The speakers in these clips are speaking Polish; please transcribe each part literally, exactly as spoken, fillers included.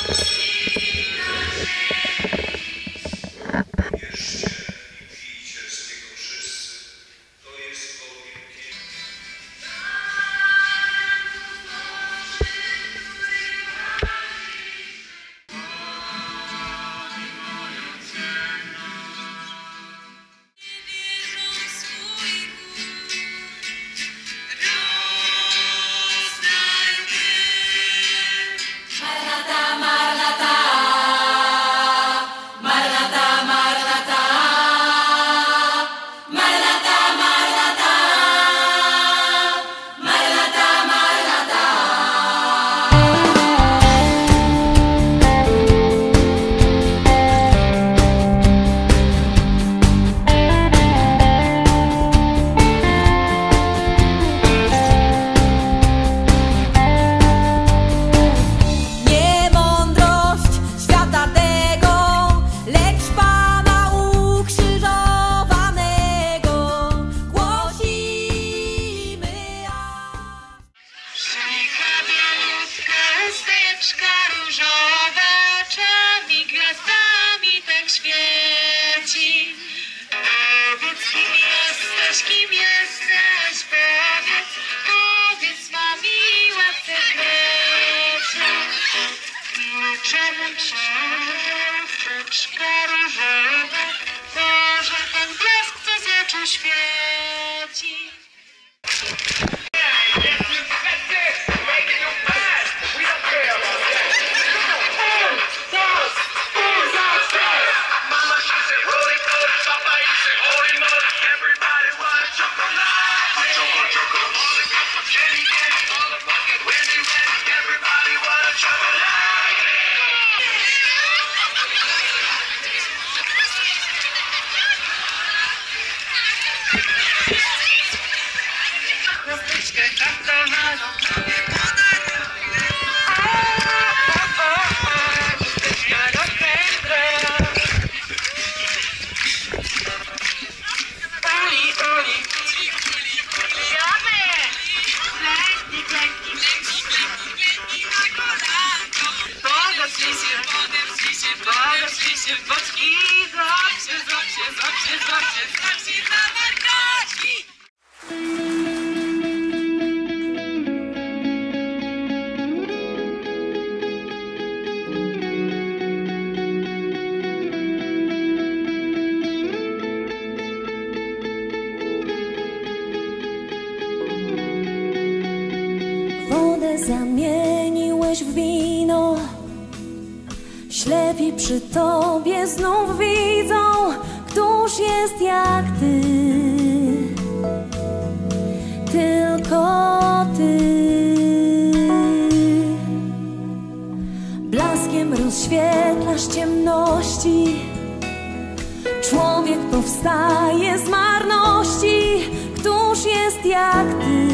Zamieniłeś w wino, ślepi przy Tobie znów widzą, któż jest jak Ty, tylko Ty. Blaskiem rozświetlasz ciemności, człowiek powstaje z marności, któż jest jak Ty,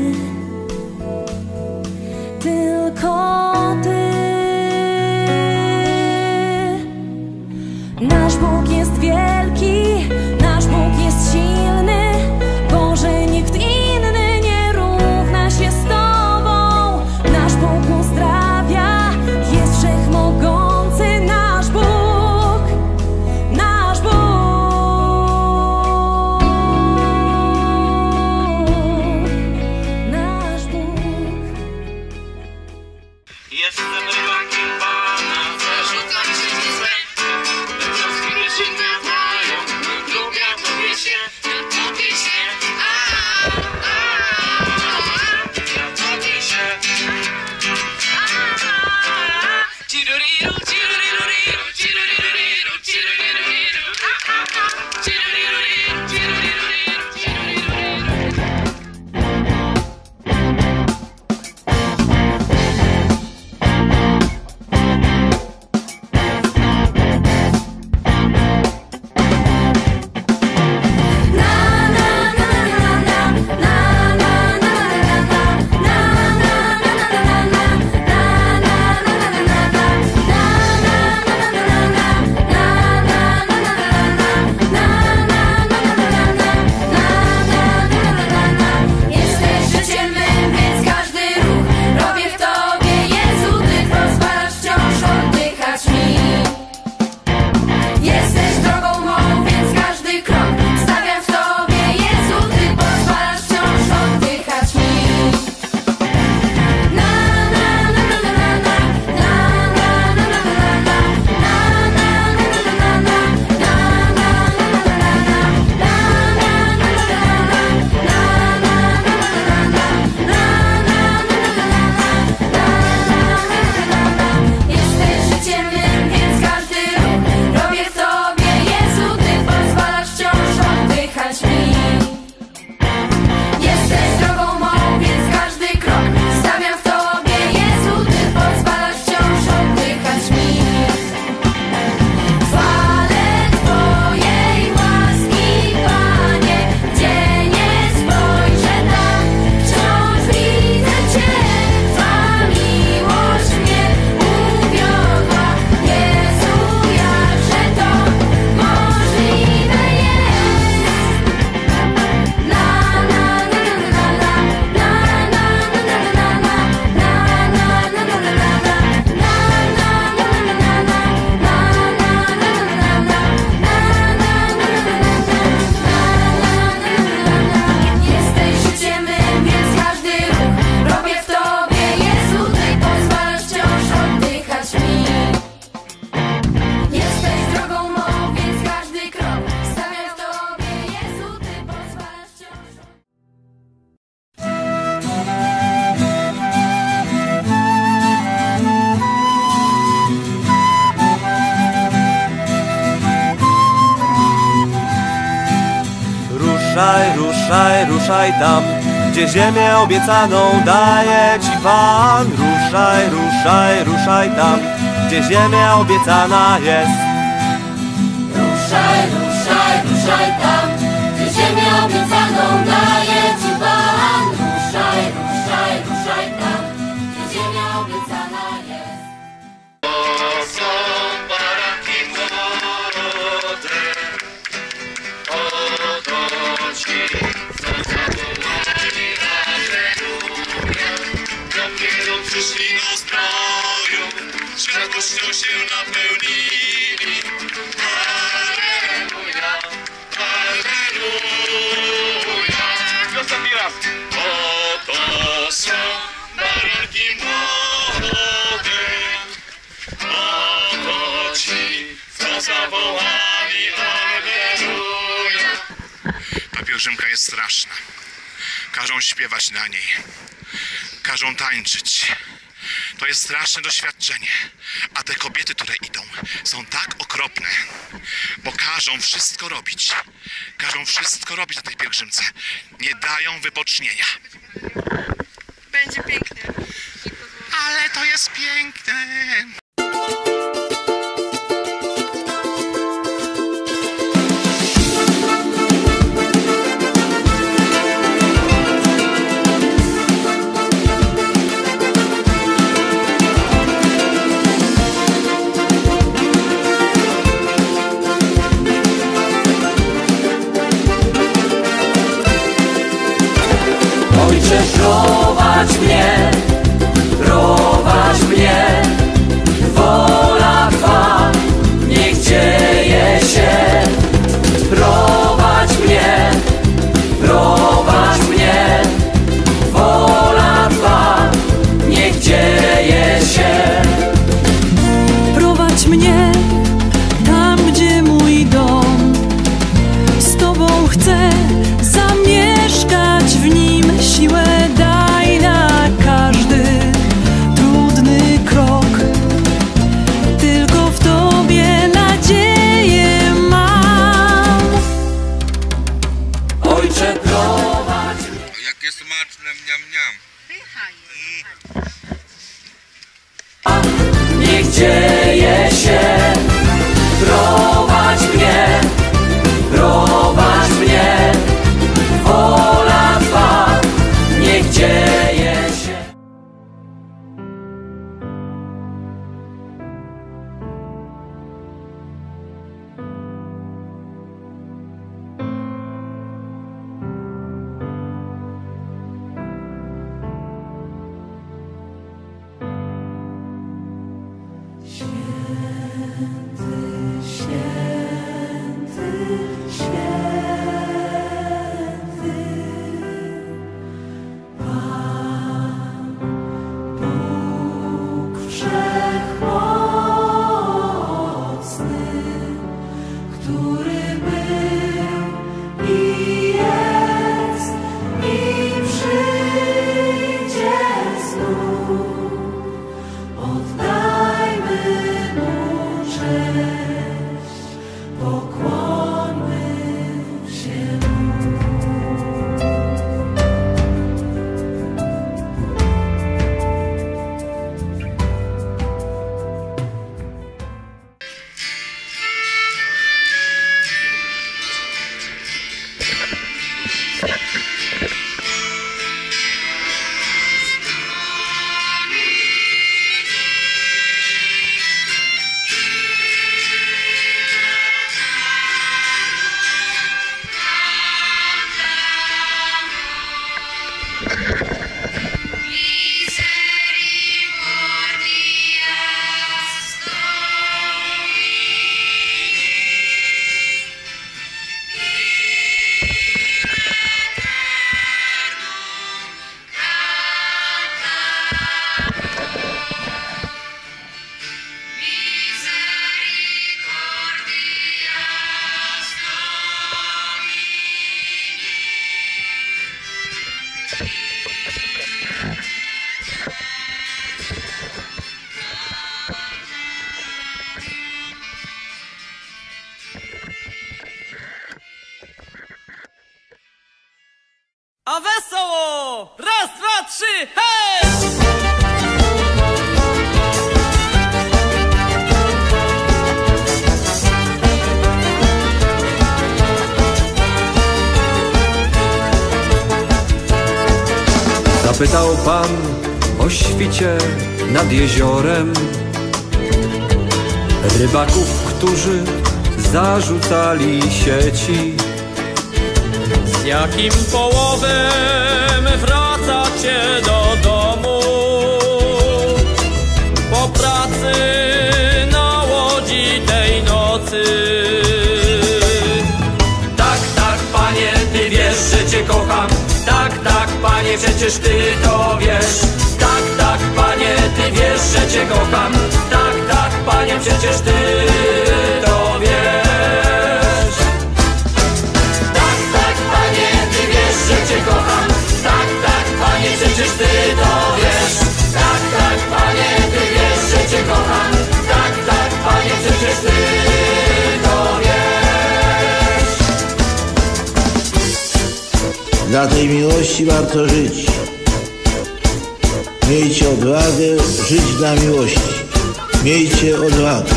tylko Ty. Nasz Bóg jest wielki, nasz Bóg jest silny, Boże, nikt inny nie równa się z Tobą. Nasz Bóg uzdrawia, jest wszechmogący nasz Bóg. ruszaj, ruszaj tam, gdzie ziemię obiecaną daje ci Pan. Ruszaj, ruszaj, ruszaj tam, gdzie ziemia obiecana jest. Ruszaj, ruszaj, ruszaj tam, gdzie ziemię obiecaną daje ci Pan. Ruszaj, ruszaj, ruszaj tam, gdzie ziemia obiecana jest. To są baranki młode, oto ci, co zawołali alleluja. Dopiero przyszli do zdroju, światłością się napełnili. Alleluja, alleluja. Ostatni raz. Oto są baranki młode, oto ci, co zawołali alleluja. Ta pielgrzymka jest straszna. Każą śpiewać na niej, każą tańczyć. To jest straszne doświadczenie. A te kobiety, które idą, są tak okropne, bo każą wszystko robić. Każą wszystko robić na tej pielgrzymce. Nie dają wypocznienia. Będzie pięknie. Ale to jest piękne. Ojcze, prowadź mnie, prowadź mnie, wola Twa niech dzieje się. Prowadź mnie, prowadź mnie, wola Twa niech dzieje się. Prowadź mnie tam, gdzie mój dom. Z Tobą chcę zamieszkać w nim. Siłę daj na każdy trudny krok. Tylko w Tobie nadzieję mam. Ojcze, prowadź mnie. Jakie smaczne, mniam, mniam. Niech dzieje się. Prowadź mnie, prowadź mnie, wola Twa niech dzieje się. A wesoło! Raz, dwa, trzy, hej! Zapytał pan o świcie nad jeziorem rybaków, którzy zarzucali sieci. Z jakim połowem wracacie do domu po pracy na łodzi tej nocy? Tak, tak, panie, ty wiesz, że cię kocham. Tak, tak, panie, przecież ty to wiesz. Tak, tak, panie, ty wiesz, że cię kocham. Tak, tak, panie, przecież ty to wiesz. Tak, tak, panie, ty wiesz, że cię kocham. Tak, tak, panie, przecież ty to wiesz. Tak, tak, panie, ty wiesz, że cię kocham. Tak, tak, panie, przecież ty to wiesz. Dla tej miłości warto żyć. Miejcie odwagę żyć dla miłości. Miejcie odwagę.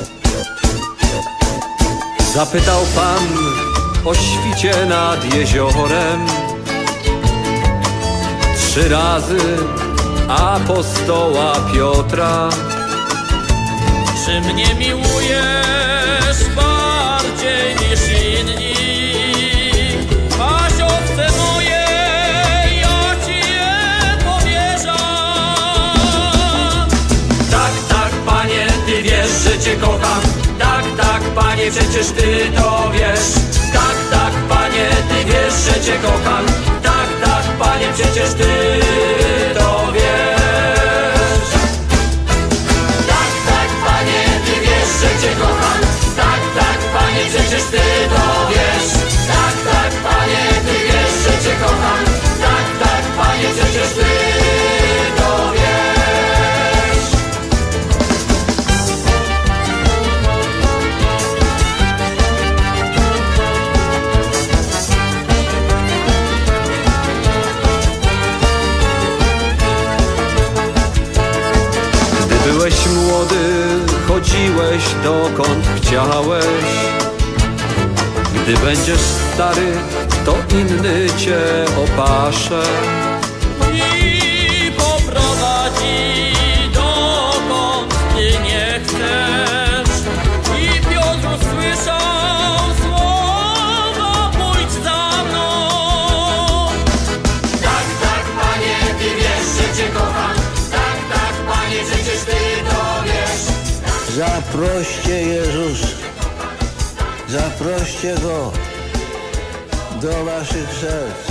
Zapytał pan o świcie nad jeziorem trzy razy apostoła Piotra. Czy mnie miłujesz bardziej niż inni? Pasiowce moje, ja ci je powierzam. Tak, tak, panie, ty wiesz, że cię kocham. Tak, tak, panie, przecież ty to wiesz. Tak, tak, panie, ty wiesz, że cię kocham. Tak, tak, panie, przecież ty to wiesz. Tak, tak, panie, ty wiesz, że cię kocham. Tak, tak, panie, przecież ty to wiesz. Tak, tak, panie, ty wiesz, że cię kocham. Tak, tak, panie, przecież ty to wiesz. Gdy byłeś młody, chodziłeś dokąd chciałeś. Gdy będziesz stary, to inny cię opasze I poprowadzi dokąd ty nie chcesz. I Piotr usłyszał słowa: pójdź za mną. Tak, tak, panie, ty wiesz, że cię kocham. Tak, tak, panie, przecież ty to wiesz. Zaproście Jezus. Zaproście Go do waszych serc.